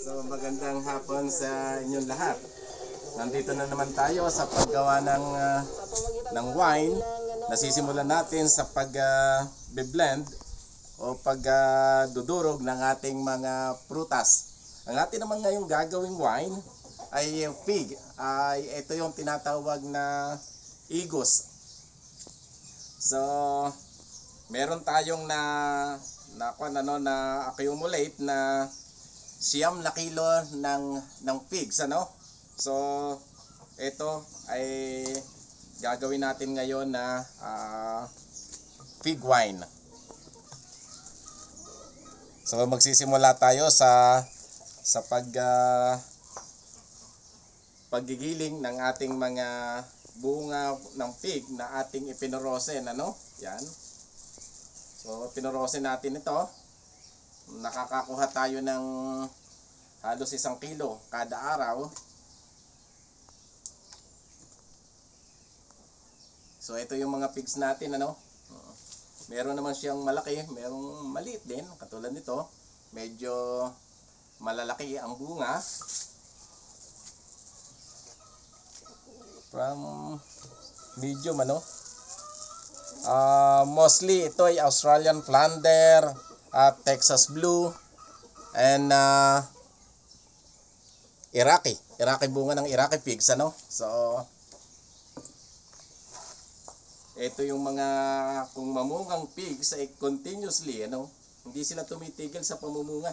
So magandang hapon sa inyong lahat. Nandito na naman tayo sa paggawa ng wine. Nasisimulan natin sa pag-blend o pagdudurog ng ating mga prutas. Ang atin naman ngayong gagawing wine ay fig. Ito yung tinatawag na igos. So meron tayong na accumulate na 9 kilo ng figs, ano? So ito ay gagawin natin ngayon na fig wine. So magsisimula tayo sa paggigiling ng ating mga bunga ng fig na ating ipinorosen, ano? Yan. So pinorosen natin ito. Nakakakuha tayo ng halos 1 kilo kada araw. So ito yung mga pigs natin, ano? Meron naman siyang malaki, merong maliit din katulad nito. Medyo malalaki ang bunga. From medium, ano? Mostly ito ay Australian Flounder, Texas Blue, and Iraqi bunga ng Iraqi pigs, ano? So ito yung mga kung mamungang pigs ay continuously, ano? Hindi sila tumitigil sa pamumunga.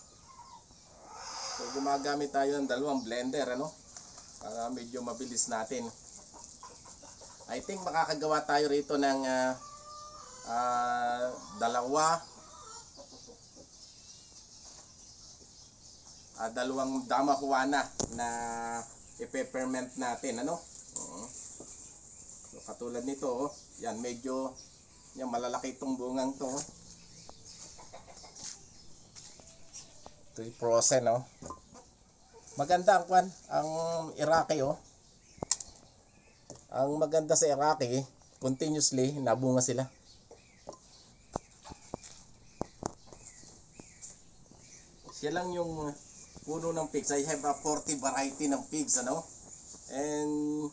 So gumagamit tayo ng 2 blender, ano? Para medyo mabilis natin. I think makakagawa tayo rito ng 2 damajuana na ipe-ferment natin, ano? So, katulad nito, yan medyo yan, malalaki itong bungang to. Ito yung process, no? Maganda ang Iraqi, oh. Ang maganda sa Iraqi, continuously nabunga sila. Siya lang yung puno ng pigs. I have a 40 variety ng pigs, ano? And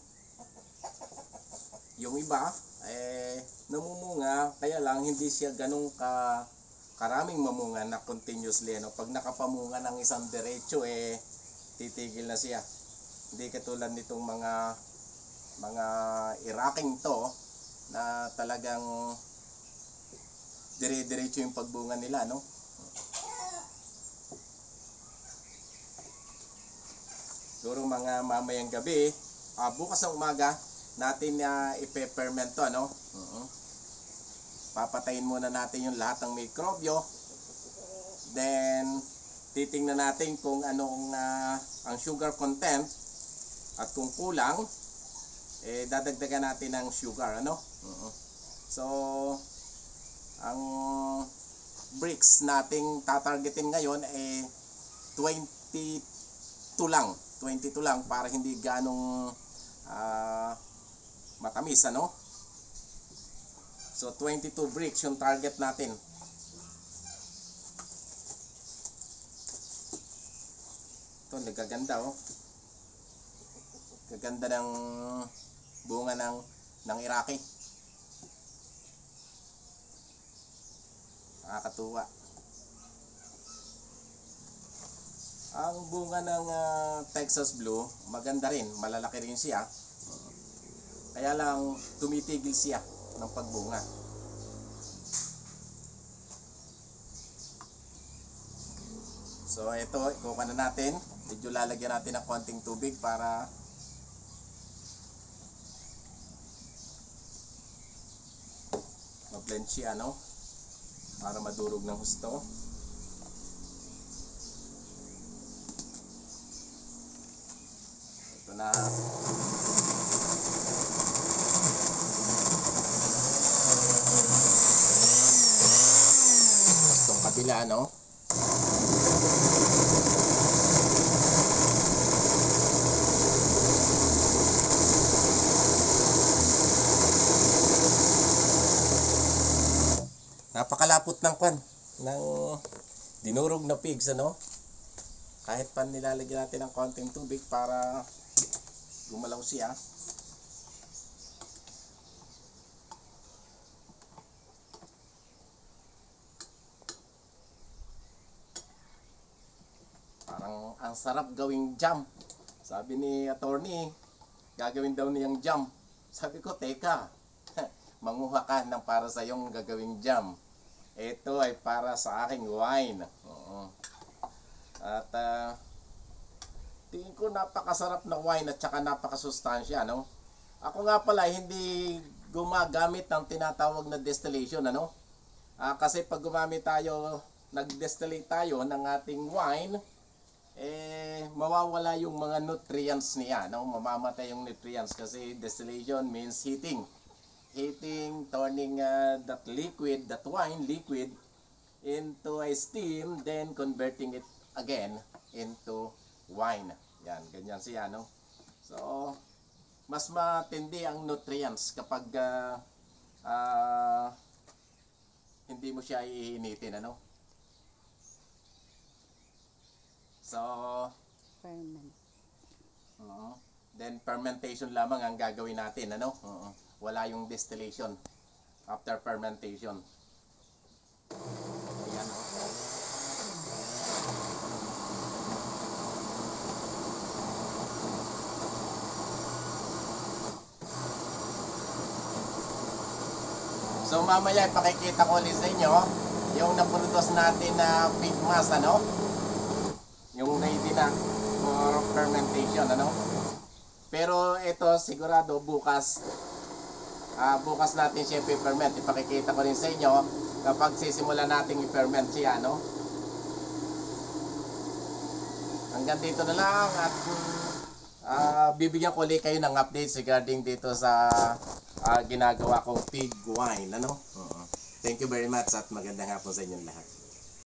yung iba namumunga, kaya lang hindi siya ganun karaming mamunga na continuously, ano? Pag nakapamunga ng isang diretso, titigil na siya. Hindi katulad nitong mga Iraking to na talagang dire-diretso yung pagbunga nila, no? Siguro mga mamayang gabi, bukas ng umaga natin ipe-ferment to, ano? Papatayin muna natin yung lahat ng mikrobyo. Then titingnan natin kung anong ang sugar content, at kung kulang dadagdagan natin ng sugar, ano? So ang bricks nating tatargetin ngayon 22 lang para hindi ganong matamis, ano? So 22 bricks yung target natin. Ito nagaganda, oh. Gaganda ng bunga ng Iraqi. Nakakatuwa. Ang bunga ng Texas Blue, maganda rin, malalaki rin siya. Kaya lang tumitigil siya ng pagbunga. So ito, ikuha na natin. Medyo lalagyan natin ng konting tubig para ma-blend siya, no? Para madurog ng husto. Ito na. Itong kabila, no? Napakalapot ng dinurog na pigs, ano? Kahit pa nilalagyan natin ng konting tubig para gumalaw siya. Parang ang sarap gawing jam. Sabi ni attorney, gagawin daw niyang jam. Sabi ko, teka, manguha ka ng para sa iyong gagawing jam. Ito ay para sa aking wine. Oo. At tingin ko napakasarap na wine at saka napakasustansya, no? Ako nga pala hindi gumagamit ng tinatawag na distillation, ano? Kasi pag gumamit tayo, nag-distillate tayo ng ating wine, mawawala yung mga nutrients niya, no? Mamamatay yung nutrients kasi distillation means heating, turning that liquid, that wine liquid into a steam, then converting it again into wine. Yan, ganyan siya, no? So mas matindi ang nutrients kapag hindi mo siya iinitin, ano? So, then fermentation lamang ang gagawin natin, ano? Wala yung distillation after fermentation. Ayan, oh. So mamaya ipakikita ko ulit sa inyo yung naproduce natin na feed mass, ano? Yung ready na for fermentation, ano? Pero ito sigurado bukas bukas natin siya i-ferment. Ipakikita ko rin sa inyo kapag sisimula natin i-ferment siya, no? Hanggang dito na lang at bibigyan ko ulit kayo ng updates regarding dito sa ginagawa kong pig wine, ano? Thank you very much at magandang hapon sa inyong lahat.